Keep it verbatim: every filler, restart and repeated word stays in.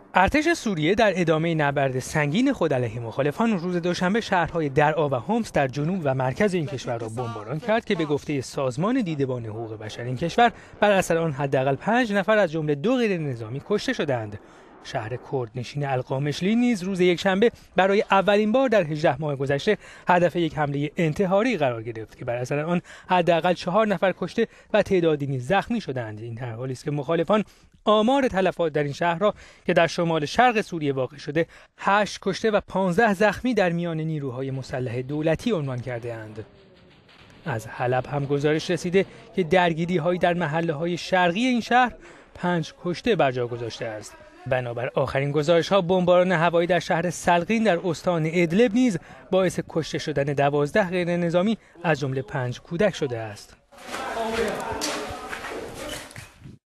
ارتش سوریه در ادامه نبرد سنگین خود علیه مخالفان روز دوشنبه شهرهای درعا و حمص در جنوب و مرکز این کشور را بمباران کرد که به گفته سازمان دیدبان حقوق بشر این کشور بر اثر آن حداقل پنج نفر از جمله دو غیر نظامی کشته شدند. شهر کردنشین القامشلی نیز روز یکشنبه برای اولین بار در هجده ماه گذشته هدف یک حمله انتحاری قرار گرفت که بر اثر آن حداقل چهار نفر کشته و تعدادی نیز زخمی شدند. این در حالی است که مخالفان آمار تلفات در این شهر را که در شمال شرق سوریه واقع شده هشت کشته و پانزده زخمی در میان نیروهای مسلح دولتی عنوان کرده اند. از حلب هم گزارش رسیده که درگیری‌هایی در محله‌های شرقی این شهر پنج کشته بر جا گذاشته است. بنابر آخرین گزارش‌ها بمباران هوایی در شهر سلقین در استان ادلب نیز باعث کشته شدن دوازده غیر نظامی از جمله پنج کودک شده است.